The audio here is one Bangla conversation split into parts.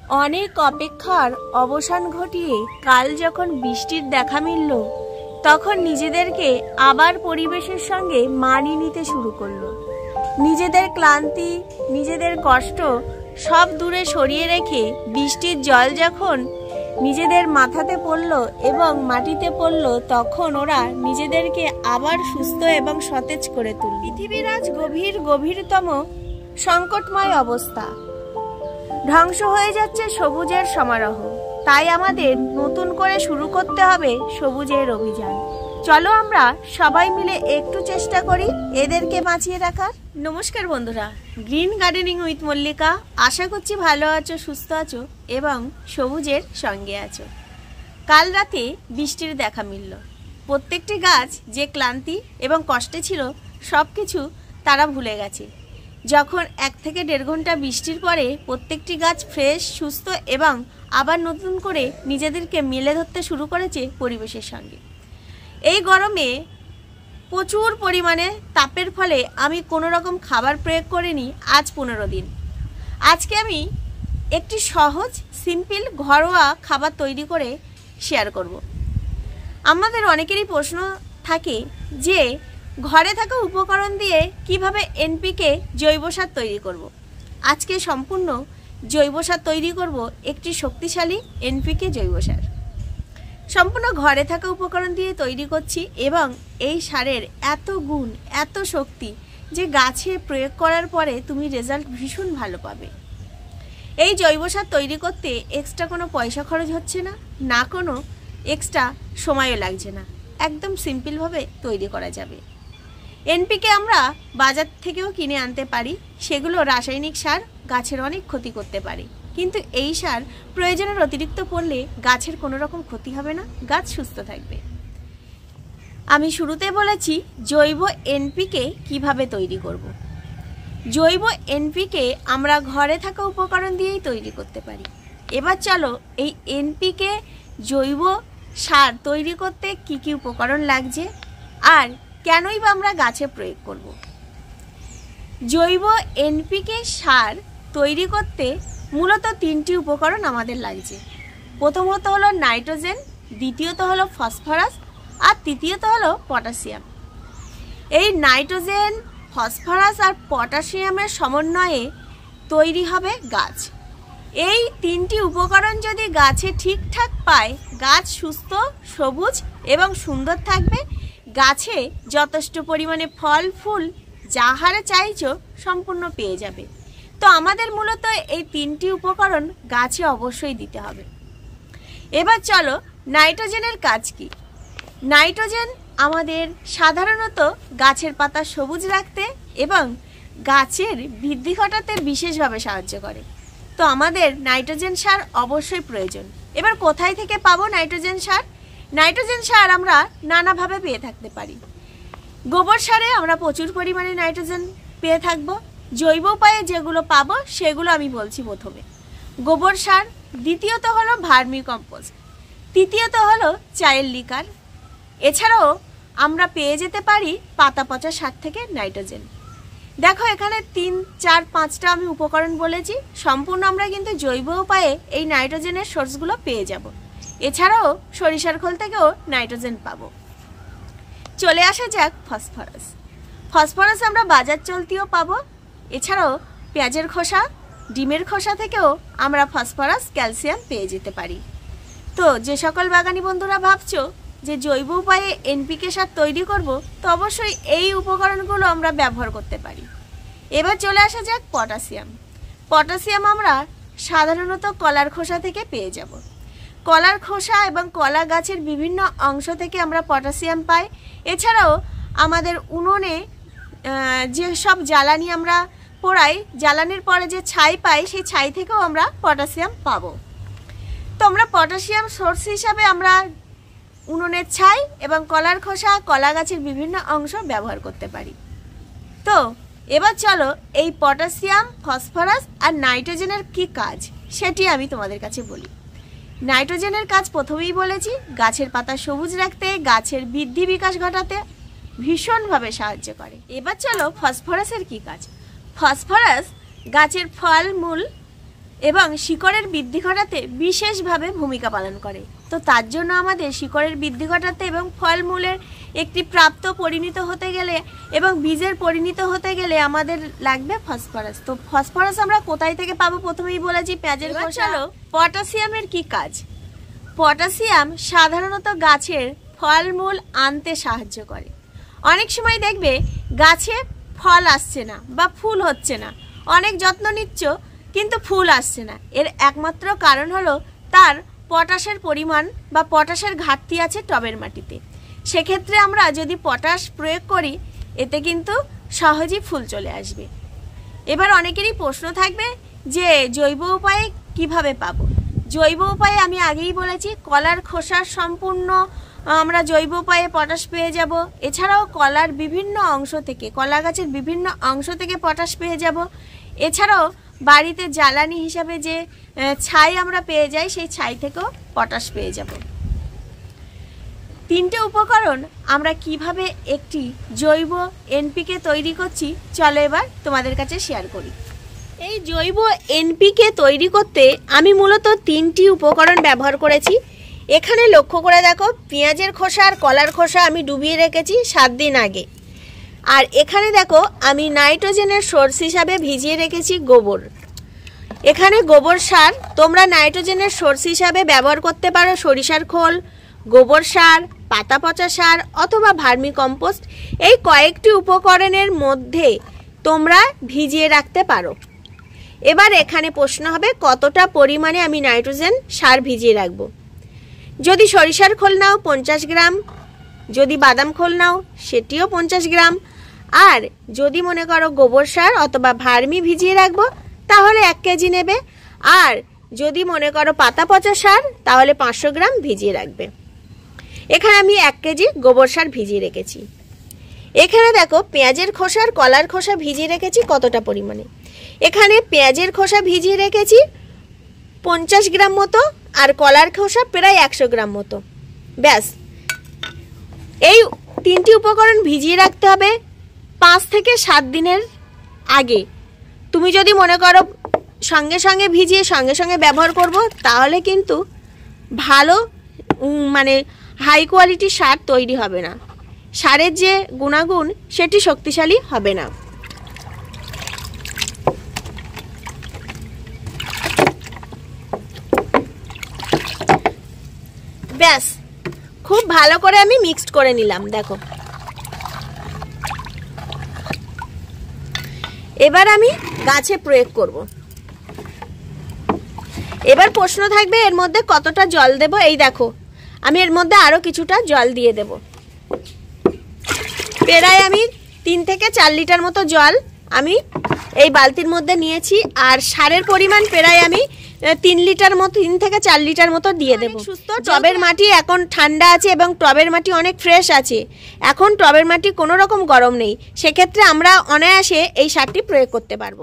অনেক অপেক্ষার অবসান ঘটিয়ে কাল যখন বৃষ্টির দেখা মিলল, তখন নিজেদেরকে আবার পরিবেশের সঙ্গে মানিয়ে নিতে শুরু করলো। নিজেদের ক্লান্তি, নিজেদের কষ্ট সব দূরে সরিয়ে রেখে বৃষ্টির জল যখন নিজেদের মাথাতে পড়ল এবং মাটিতে পড়ল, তখন ওরা নিজেদেরকে আবার সুস্থ এবং সতেজ করে তুলল। পৃথিবীর আজ গভীরতম সংকটময় অবস্থা, ধ্বংস হয়ে যাচ্ছে সবুজের সমারোহ। তাই আমাদের নতুন করে শুরু করতে হবে সবুজের অভিযান। চলো আমরা সবাই মিলে একটু চেষ্টা করি এদেরকে বাঁচিয়ে রাখার। নমস্কার বন্ধুরা, গ্রিন গার্ডেনিং উইথ মল্লিকা। আশা করছি ভালো আছো, সুস্থ আছো এবং সবুজের সঙ্গে আছো। কাল রাতে বৃষ্টির দেখা মিলল। প্রত্যেকটি গাছ যে ক্লান্তি এবং কষ্টে ছিল, সব কিছু তারা ভুলে গেছে। যখন 1 থেকে 1.5 ঘন্টা বৃষ্টির পরে প্রত্যেকটি গাছ ফ্রেশ, সুস্থ এবং আবার নতুন করে নিজেদেরকে মেলে ধরতে শুরু করেছে পরিবেশের সঙ্গে। এই গরমে প্রচুর পরিমাণে তাপের ফলে আমি কোনো রকম খাবার প্রয়োগ করিনি আজ 15 দিন। আজকে আমি একটি সহজ, সিম্পল, ঘরোয়া খাবার তৈরি করে শেয়ার করব। আমাদের অনেকেরই প্রশ্ন থাকে যে ঘরে থাকা উপকরণ দিয়ে কিভাবে এনপিকে জৈব সার তৈরি করব। আজকে সম্পূর্ণ জৈব সার তৈরি করব, একটি শক্তিশালী এনপিকে জৈব সার। সম্পূর্ণ ঘরে থাকা উপকরণ দিয়ে তৈরি করছি এবং এই সারের এত গুণ, এত শক্তি যে গাছে প্রয়োগ করার পরে তুমি রেজাল্ট ভীষণ ভালো পাবে। এই জৈব সার তৈরি করতে এক্সট্রা কোনো পয়সা খরচ হচ্ছে না, না কোনো এক্সট্রা সময়ও লাগছে না। একদম সিম্পলভাবে তৈরি করা যাবে। এনপিকে আমরা বাজার থেকেও কিনে আনতে পারি, সেগুলো রাসায়নিক সার, গাছের অনেক ক্ষতি করতে পারে। কিন্তু এই সার প্রয়োজনের অতিরিক্ত পড়লে গাছের কোনো রকম ক্ষতি হবে না, গাছ সুস্থ থাকবে। আমি শুরুতে বলেছি জৈব এনপিকে কিভাবে তৈরি করব। জৈব এনপিকে আমরা ঘরে থাকা উপকরণ দিয়েই তৈরি করতে পারি। এবার চলো এই এনপিকে জৈব সার তৈরি করতে কি কি উপকরণ লাগছে আর কেনই বা আমরা গাছে প্রয়োগ করব। জৈব এনপিকে সার তৈরি করতে মূলত 3টি উপকরণ আমাদের লাগছে। প্রথমত হলো নাইট্রোজেন, দ্বিতীয়ত হলো ফসফরাস আর তৃতীয়ত হলো পটাশিয়াম। এই নাইট্রোজেন, ফসফরাস আর পটাশিয়ামের সমন্বয়ে তৈরি হবে গাছ। এই 3টি উপকরণ যদি গাছে ঠিকঠাক পায়, গাছ সুস্থ, সবুজ এবং সুন্দর থাকবে। গাছে যথেষ্ট পরিমাণে ফল ফুল যা হারে চাইছো সম্পূর্ণ পেয়ে যাবে। তো আমাদের মূলত এই 3টি উপকরণ গাছে অবশ্যই দিতে হবে। এবার চলো নাইট্রোজেনের কাজ কি। নাইট্রোজেন আমাদের সাধারণত গাছের পাতা সবুজ রাখতে এবং গাছের বৃদ্ধি ঘটাতে বিশেষভাবে সাহায্য করে। তো আমাদের নাইট্রোজেন সার অবশ্যই প্রয়োজন। এবার কোথায় থেকে পাবো নাইট্রোজেন সার? নাইট্রোজেন সার আমরা নানাভাবে পেয়ে থাকতে পারি। গোবর সারে আমরা প্রচুর পরিমাণে নাইট্রোজেন পেয়ে থাকবো। জৈব উপায়ে যেগুলো পাবো সেগুলো আমি বলছি। প্রথমে গোবর সার, দ্বিতীয়ত হলো ভার্মি কম্পোস্ট, তৃতীয়ত হলো চায়ের লিকার। এছাড়াও আমরা পেয়ে যেতে পারি পাতা পচা সার থেকে নাইট্রোজেন। দেখো এখানে 3, 4, 5টা আমি উপকরণ বলেছি। সম্পূর্ণ আমরা কিন্তু জৈব উপায়ে এই নাইট্রোজেনের সোর্সগুলো পেয়ে যাব। এছাড়াও সরিষার খোল থেকেও নাইট্রোজেন পাবো। চলে আসা যাক ফসফরাস। ফসফরাস আমরা বাজার চলতিও পাবো। এছাড়াও পেঁয়াজের খোসা, ডিমের খোসা থেকেও আমরা ফসফরাস, ক্যালসিয়াম পেয়ে যেতে পারি। তো যে সকল বাগানি বন্ধুরা ভাবছো যে জৈব উপায়ে এনপিকে সার তৈরি করব, তো অবশ্যই এই উপকরণগুলো আমরা ব্যবহার করতে পারি। এবার চলে আসা যাক পটাশিয়াম। পটাশিয়াম আমরা সাধারণত কলার খোসা থেকে পেয়ে যাব। কলার খোসা এবং কলা গাছের বিভিন্ন অংশ থেকে আমরা পটাশিয়াম পাই। এছাড়াও আমাদের উনুনে যে সব জ্বালানি আমরা পোড়াই, জ্বালানির পরে যে ছাই পাই, সেই ছাই থেকেও আমরা পটাশিয়াম পাবো। তো আমরা পটাশিয়াম সোর্স হিসাবে আমরা উনুনের ছাই এবং কলার খোসা, কলা গাছের বিভিন্ন অংশ ব্যবহার করতে পারি। তো এবার চলো এই পটাশিয়াম, ফসফরাস আর নাইট্রোজেনের কি কাজ সেটি আমি তোমাদের কাছে বলি। নাইট্রোজেনের কাজ প্রথমেই বলেছি, গাছের পাতা সবুজ রাখতে, গাছের বৃদ্ধি বিকাশ ঘটাতে ভীষণভাবে সাহায্য করে। এবার চলো ফসফরাসের কি কাজ। ফসফরাস গাছের ফল, মূল এবং শিকড়ের বৃদ্ধি ঘটাতে বিশেষভাবে ভূমিকা পালন করে। তো তার জন্য আমাদের শিকড়ের বৃদ্ধি ঘটাতে এবং ফলমূলের একটি প্রাপ্ত পরিণত হতে গেলে এবং বীজের পরিণত হতে গেলে আমাদের লাগবে ফসফরাস। তো ফসফরাস আমরা কোথায় থেকে পাবো? প্রথমেই বলেছি পেঁয়াজের খোসা। পটাশিয়ামের কি কাজ? পটাশিয়াম সাধারণত গাছের ফলমূল আনতে সাহায্য করে। অনেক সময় দেখবে গাছে ফল আসছে না বা ফুল হচ্ছে না, অনেক যত্ন নিচ্ছ কিন্তু ফুল আসছে না। এর একমাত্র কারণ হলো তার পটাশের পরিমাণ বা পটাশের ঘাটতি আছে টবের মাটিতে। সেক্ষেত্রে আমরা যদি পটাশ প্রয়োগ করি এতে কিন্তু সহজেই ফুল চলে আসবে। এবার অনেকেরই প্রশ্ন থাকবে যে জৈব উপায়ে কিভাবে পাবো? জৈব উপায়ে আমি আগেই বলেছি কলার খোসার সম্পূর্ণ আমরা জৈব উপায়ে পটাশ পেয়ে যাব। এছাড়াও কলার বিভিন্ন অংশ থেকে, কলা গাছের বিভিন্ন অংশ থেকে পটাশ পেয়ে যাব। এছাড়াও বাড়িতে জ্বালানি হিসাবে যে ছাই আমরা পেয়ে যাই সেই ছাই থেকেও পটাশ পেয়ে যাব। তিনটে উপকরণ আমরা কিভাবে একটি জৈব এনপিকে তৈরি করছি চলো এবার তোমাদের কাছে শেয়ার করি। এই জৈব এনপিকে তৈরি করতে আমি মূলত তিনটি উপকরণ ব্যবহার করেছি। এখানে লক্ষ্য করে দেখো, পেঁয়াজের খোসা আর কলার খোসা আমি ডুবিয়ে রেখেছি 7 দিন আগে। আর এখানে দেখো আমি নাইট্রোজেনের সোর্স হিসাবে ভিজিয়ে রেখেছি গোবর। এখানে গোবর সার, তোমরা নাইট্রোজেনের সোর্স হিসাবে ব্যবহার করতে পারো সরিষার খোল, গোবর সার, পাতা পচা সার অথবা ভার্মি কম্পোস্ট। এই কয়েকটি উপকরণের মধ্যে তোমরা ভিজিয়ে রাখতে পারো। এবার এখানে প্রশ্ন হবে কতটা পরিমাণে আমি নাইট্রোজেন সার ভিজিয়ে রাখবো। যদি সরিষার খোল নাও 50 গ্রাম, যদি বাদাম খোল নাও সেটিও 50 গ্রাম, আর যদি মনে করো গোবর সার অথবা ভার্মি ভিজিয়ে রাখবো তাহলে 1 কেজি নেবে, আর যদি মনে করো পাতা পচা সার তাহলে 500 গ্রাম ভিজিয়ে রাখবে। এখানে আমি 1 কেজি গোবর সার ভিজিয়ে রেখেছি। এখানে দেখো পেঁয়াজের খোসা আর কলার খোসা ভিজিয়ে রেখেছি কতটা পরিমাণে। এখানে পেঁয়াজের খোসা ভিজিয়ে রেখেছি 50 গ্রাম মতো, আর কলার খোসা প্রায় 100 গ্রাম মতো। ব্যাস, এই তিনটি উপকরণ ভিজিয়ে রাখতে হবে 5 থেকে 7 দিনের আগে। তুমি যদি মনে করো সঙ্গে সঙ্গে ভিজিয়ে সঙ্গে সঙ্গে ব্যবহার করব তাহলে কিন্তু ভালো মানে হাই কোয়ালিটির সার তৈরি হবে না, সারের যে গুণাগুণ সেটি শক্তিশালী হবে না। ব্যাস, খুব ভালো করে আমি মিক্সড করে নিলাম। দেখো এবার আমি গাছে প্রয়োগ করব। এবার প্রশ্ন থাকবে এর মধ্যে কতটা জল দেব। এই দেখো আমি এর মধ্যে আরো কিছুটা জল দিয়ে দেব। প্রায় আমি 3 থেকে 4 লিটার মতো জল আমি এই বালতির মধ্যে নিয়েছি, আর সারের পরিমাণ প্রায় আমি 3 লিটার মতো, 3 থেকে 4 লিটার মতো দিয়ে দেব। সুস্থ টবের মাটি এখন ঠান্ডা আছে এবং টবের মাটি অনেক ফ্রেশ আছে। এখন টবের মাটি কোনো রকম গরম নেই, সেক্ষেত্রে আমরা অনায়াসে এই সারটি প্রয়োগ করতে পারবো।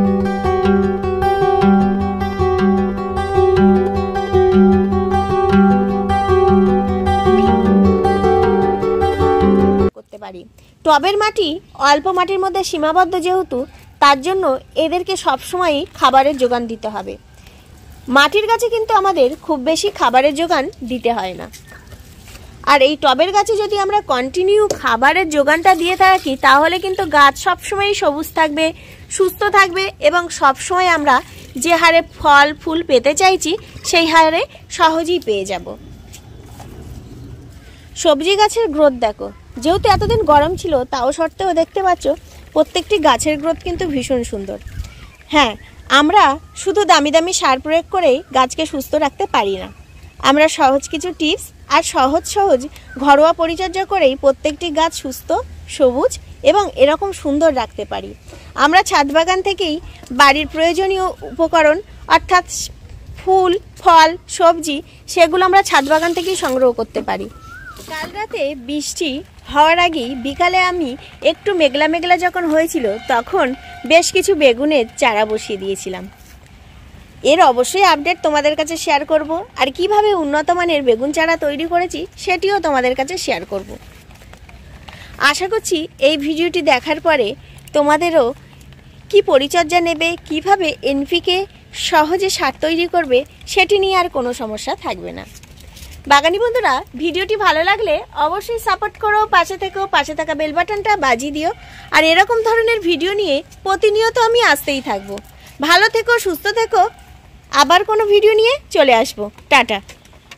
টবের মাটি অল্প মাটির মধ্যে সীমাবদ্ধ, যেহেতু তার জন্য এদেরকে সবসময়ই খাবারের যোগান দিতে হবে। মাটির গাছে কিন্তু আমাদের খুব বেশি খাবারের যোগান দিতে হয় না। আর এই টবের গাছে যদি আমরা কন্টিনিউ খাবারের যোগানটা দিয়ে থাকি তাহলে কিন্তু গাছ সবসময়ই সবুজ থাকবে, সুস্থ থাকবে এবং সবসময় আমরা যে হারে ফল ফুল পেতে চাইছি সেই হারে সহজেই পেয়ে যাব। সবজি গাছের গ্রোথ দেখো, যেহেতু এতদিন গরম ছিল তাও সত্ত্বেও দেখতে পাচ্ছ প্রত্যেকটি গাছের গ্রোথ কিন্তু ভীষণ সুন্দর। হ্যাঁ, আমরা শুধু দামি দামি সার প্রয়োগ করেই গাছকে সুস্থ রাখতে পারি না। আমরা সহজ কিছু টিপস আর সহজ ঘরোয়া পরিচর্যা করেই প্রত্যেকটি গাছ সুস্থ, সবুজ এবং এরকম সুন্দর রাখতে পারি। আমরা ছাদ বাগান থেকেই বাড়ির প্রয়োজনীয় উপকরণ অর্থাৎ ফুল, ফল, সবজি সেগুলো আমরা ছাদ বাগান থেকেই সংগ্রহ করতে পারি। কাল রাতে বৃষ্টি হওয়ার আগেই বিকালে আমি একটু মেঘলা মেঘলা যখন হয়েছিল তখন বেশ কিছু বেগুনের চারা বসিয়ে দিয়েছিলাম। এর অবশ্যই আপডেট তোমাদের কাছে শেয়ার করব, আর কিভাবে উন্নত মানের বেগুন চারা তৈরি করেছি সেটিও তোমাদের কাছে শেয়ার করব। আশা করছি এই ভিডিওটি দেখার পরে তোমাদেরও কি পরিচর্যা নেবে, কিভাবে এনপিকে সহজে সার তৈরি করবে, সেটি নিয়ে আর কোনো সমস্যা থাকবে না। বাগানি বন্ধুরা, ভিডিওটি ভালো লাগলে অবশ্যই সাপোর্ট করো, পাশে থেকো, পাশে থাকা বেল বাটনটা বাজিয়ে দিও। আর এরকম ধরনের ভিডিও নিয়ে প্রতিনিয়ত আমি আসতেই থাকবো। ভালো থেকো, সুস্থ থেকো, আবার কোনো ভিডিও নিয়ে চলে আসবো। টাটা।